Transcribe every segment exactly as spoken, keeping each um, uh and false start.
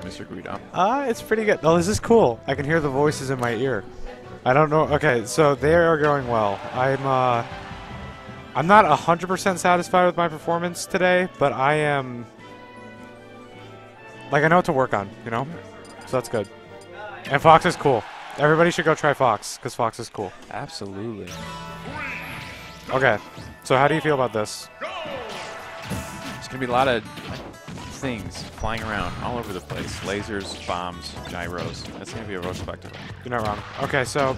Mister Guido? Uh, it's pretty good. Oh, this is cool. I can hear the voices in my ear. I don't know. Okay, so they are going well. I'm uh, I'm not one hundred percent satisfied with my performance today, but I am... Like, I know what to work on, you know? So that's good. And Fox is cool. Everybody should go try Fox, because Fox is cool. Absolutely. Okay, so how do you feel about this? There's going to be a lot of things flying around all over the place. Lasers, bombs, gyros. That's going to be a real spectacle. You're not wrong. Okay, so...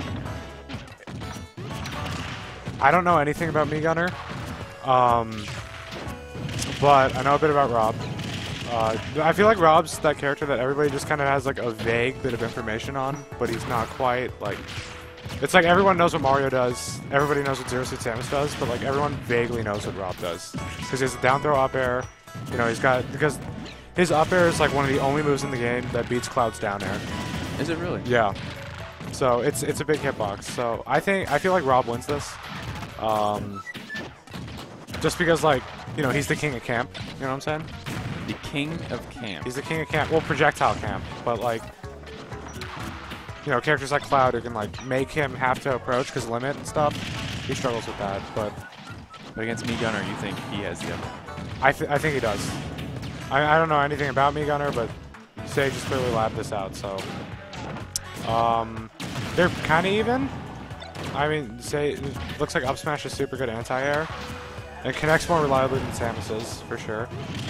I don't know anything about Mii Gunner, um, but I know a bit about Rob. Uh, I feel like Rob's that character that everybody just kind of has like a vague bit of information on, but he's not quite like... It's like everyone knows what Mario does, everybody knows what Zero Suit Samus does, but like everyone vaguely knows what Rob does. Because he has a down throw up air, you know, he's got... Because his up air is like one of the only moves in the game that beats Cloud's down air. Is it really? Yeah. So it's it's a big hitbox. So I think I feel like Rob wins this. Um, just because, like, you know, he's the king of camp. You know what I'm saying? The king of camp. He's the king of camp. Well, projectile camp. But, like, you know, characters like Cloud who can, like, make him have to approach because limit and stuff. He struggles with that. But, but against Mii Gunner, you think he has the upper? I, th I think he does. I, I don't know anything about Mii Gunner, but Sage just clearly labbed this out. So, um, they're kind of even. I mean, say, it looks like up smash is super good anti-air. It connects more reliably than Samus's, for sure.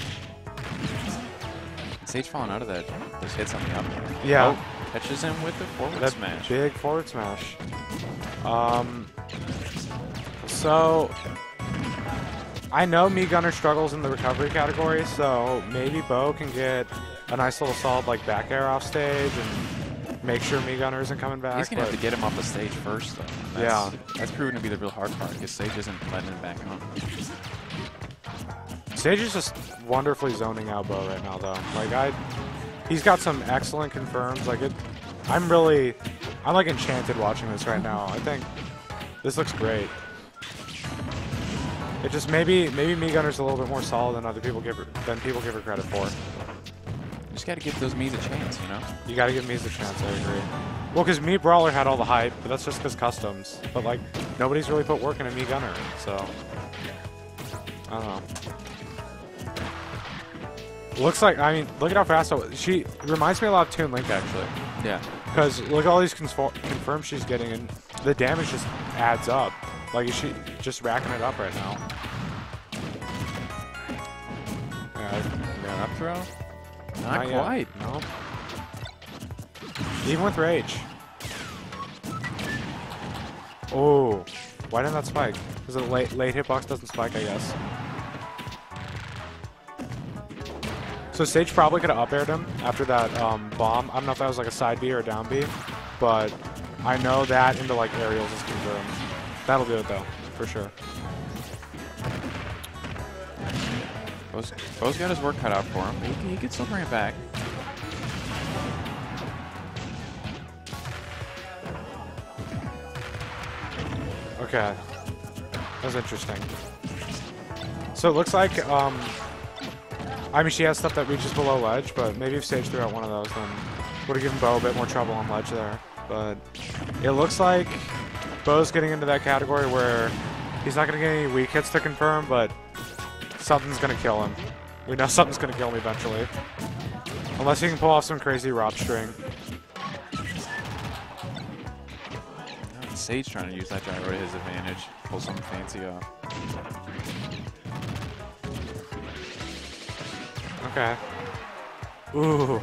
Sage falling out of that, those hits on the up. Yeah. Oh, catches him with the forward that smash. Big forward smash. Um, so, I know Mii Gunner struggles in the recovery category, so maybe Bo can get a nice little solid like back air off stage and make sure Mii Gunner isn't coming back. He's going to have to get him off the stage first, though. That's, yeah. That's proven to be the real hard part, because Sage isn't letting him back on. Sage is just wonderfully zoning out Bo right now, though. Like, I... He's got some excellent confirms. Like, it... I'm really... I'm, like, enchanted watching this right now. I think this looks great. It just maybe... Maybe Mii Gunner's a little bit more solid than other people give her... than people give her credit for. You just got to give those Mii's a chance, you know? You got to give Mii's a chance, I agree. Well, because Mii Brawler had all the hype, but that's just because customs. But, like, nobody's really put work into Mii Gunner, so... I don't know. Looks like, I mean, look at how fast I, she reminds me a lot of Toon Link, actually. Yeah. Because look at all these confirms she's getting, and the damage just adds up. Like, is she just racking it up right now? Yeah, yeah up throw? Not, Not quite. Yet. No. Even with Rage. Oh, why didn't that spike? Because the late, late hitbox doesn't spike, I guess. So Sage probably could have up aired him after that um, bomb. I don't know if that was like a side B or a down B, but I know that into like aerials is confirmed. That'll do it though, for sure. Bo's, Bo's got his work cut out for him. He, can- he can still bring it back. Okay, that's interesting. So it looks like, um, I mean, she has stuff that reaches below ledge, but maybe if Sage threw out one of those, then would have given Bo a bit more trouble on ledge there. But it looks like Bo's getting into that category where he's not going to get any weak hits to confirm, but something's going to kill him. We know something's going to kill him eventually. Unless he can pull off some crazy Rob string. Sage trying to use that gyro to his advantage. Pull something fancy off. Okay. Ooh.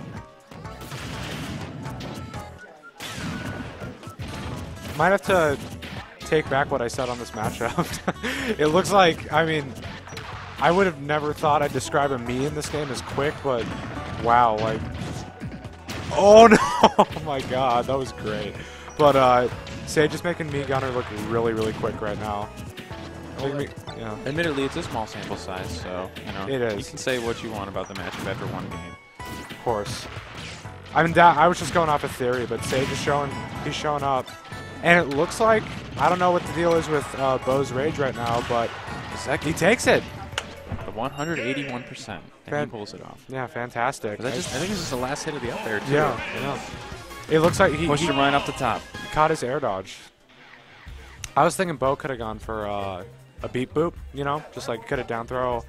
Might have to take back what I said on this matchup. It looks like, I mean, I would have never thought I'd describe a Mii in this game as quick, but wow, like... Oh no! Oh my god, that was great. But, uh, Sage is making Mii Gunner look really, really quick right now. Well, me, yeah. Admittedly, it's a small sample size, so, you know, It is. you can say what you want about the matchup after one game. Of course. I mean, that, I was just going off a theory, but Sage is showing, he's showing up. And it looks like, I don't know what the deal is with uh, Bo's Rage right now, but he takes it. one hundred eighty-one percent, and Fan he pulls it off. Yeah, fantastic. That just, I think this is the last hit of the up air, too. Yeah, yeah. It looks like he, Pushed he him right off the top. caught his air dodge. I was thinking Bo could have gone for uh, a beat boop, you know, just like could have down throw.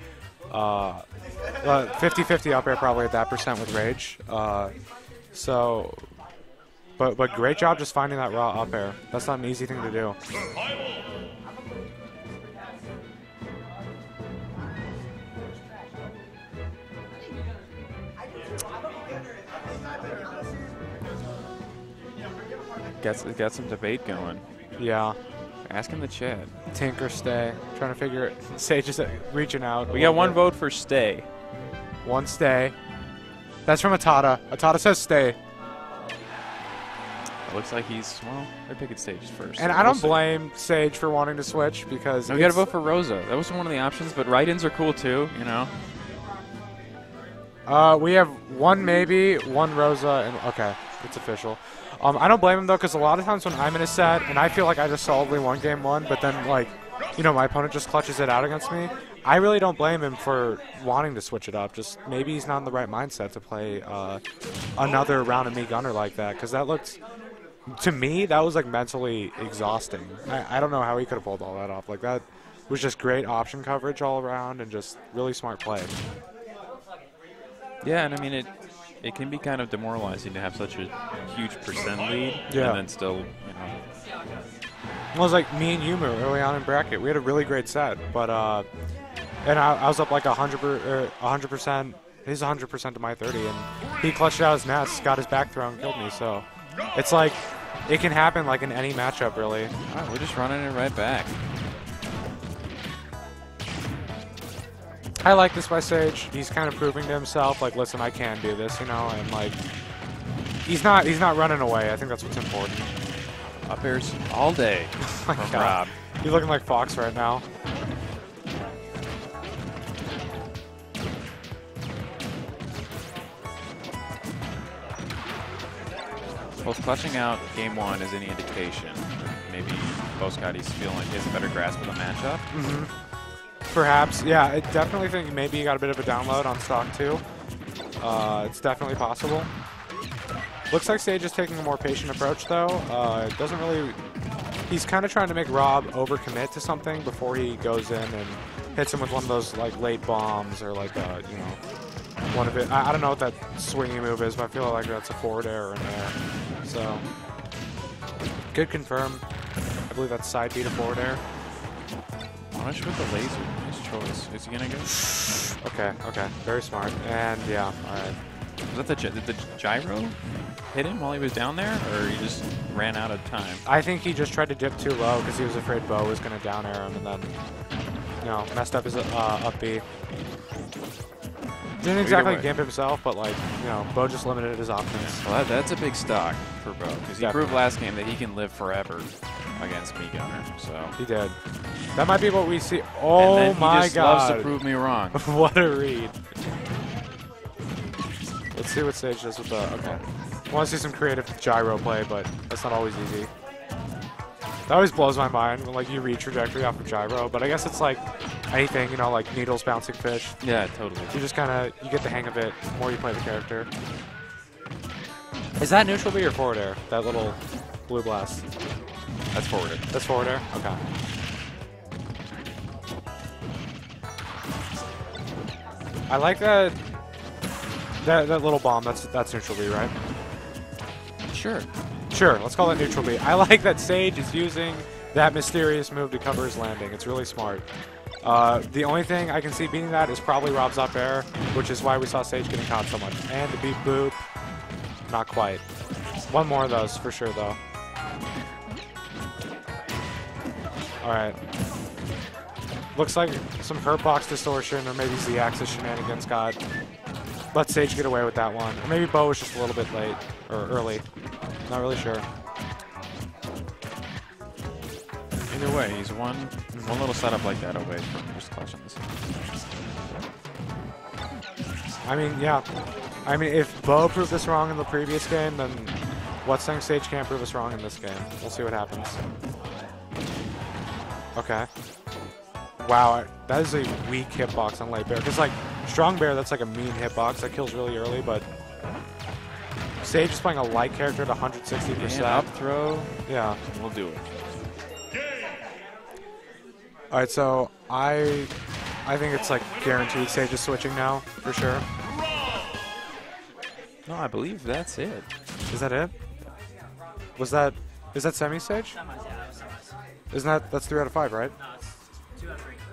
fifty fifty up air probably at that percent with rage. Uh, so, but but great job just finding that raw up air. That's not an easy thing to do. Gets, got some debate going. Yeah. Ask in the chat. Tinker stay. Trying to figure it. Sage is uh, reaching out. We got one vote for stay. One stay. That's from Atada. Atada says stay. It looks like he's, well, they're picking stages first. And so I don't we'll see. blame Sage for wanting to switch because No, we got to it's- vote for Rosa. That was one of the options, but write-ins are cool too, you know. Uh, we have one maybe, one Rosa, and okay, it's official. Um, I don't blame him though, because a lot of times when I'm in a set and I feel like I just solidly won game one, but then like, you know, my opponent just clutches it out against me. I really don't blame him for wanting to switch it up. Just maybe he's not in the right mindset to play uh, another round of me gunner like that, because that looked, to me, that was like mentally exhausting. I, I don't know how he could have pulled all that off. Like that was just great option coverage all around and just really smart play. Yeah, and I mean, it it can be kind of demoralizing to have such a huge percent lead Yeah. and then still, you know. Well, it was like me and Yuma early on in bracket. We had a really great set, but uh, and I, I was up like a hundred per, uh, hundred percent. He's a hundred percent to my thirty, and he clutched out his nest, got his back throw, and killed me. So it's like it can happen like in any matchup, really. Wow, we're just running it right back. I like this by Sage. He's kind of proving to himself, like, listen, I can do this, you know, and like he's not he's not running away. I think that's what's important. Up airs all day My from God. Rob. He's looking like Fox right now. Well, if clutching out game one is any indication, maybe Bo Scotty's feeling like he has a better grasp of the matchup. Mm-hmm. Perhaps, yeah. I definitely think maybe you got a bit of a download on stock too. Uh, it's definitely possible. Looks like Sage is taking a more patient approach though. Uh, it doesn't really. He's kind of trying to make Rob overcommit to something before he goes in and hits him with one of those like late bombs or like a, you know, one of it. I, I don't know what that swinging move is, but I feel like that's a forward air in there. So good confirm. I believe that's side B to forward air. Punish with the laser. Nice choice. Is he gonna go? Okay, okay, very smart. And yeah, all right. Was that the gy- did the gyro hit him while he was down there, or he just ran out of time? I think he just tried to dip too low because he was afraid Bo was going to down air him, and then, you know, messed up his uh, up B. Didn't exactly way. gimp himself, but like, you know, Bo just limited his options. Well, that, that's a big stock for Bo, because he Definitely. proved last game that he can live forever against me gunner. So. He did. That might be what we see. Oh and then my he just God! loves to prove me wrong. What a read. Let's see what Sage does with the. Okay. I want to see some creative gyro play, but that's not always easy. That always blows my mind when like you read trajectory off of gyro, but I guess it's like anything, you know, like needles bouncing fish. Yeah, totally. You just kind of you get the hang of it the more you play the character. Is that neutral B or forward air? That little blue blast. That's forward. That's forward air. Okay. I like that. That that little bomb. That's that's neutral B, right? Sure. Sure. Let's call it neutral B. I like that Sage is using that mysterious move to cover his landing. It's really smart. Uh, the only thing I can see beating that is probably Rob's up air, which is why we saw Sage getting caught so much. And the beat boop, not quite. One more of those for sure, though. All right. Looks like some hurt box distortion or maybe Z-axis shenanigans got. Let Sage get away with that one. Or maybe Bo was just a little bit late or early. Not really sure. Either way, he's one one little setup like that away from just clutching this. I mean, yeah. I mean, if Bo proved us wrong in the previous game, then what's saying Sage can't prove us wrong in this game? We'll see what happens. Okay. Wow, I, that is a weak hitbox on Light Bear. Because, like, Strong Bear, that's like a mean hitbox that kills really early, but Sage is playing a light character at one hundred sixty percent. And up throw. Yeah. We'll do it. All right, so I I think it's like guaranteed Sage is switching now, for sure. No, I believe that's it. Is that it? Was that, is that semi-Sage? Isn't that, that's three out of five, right? No, it's two out of three.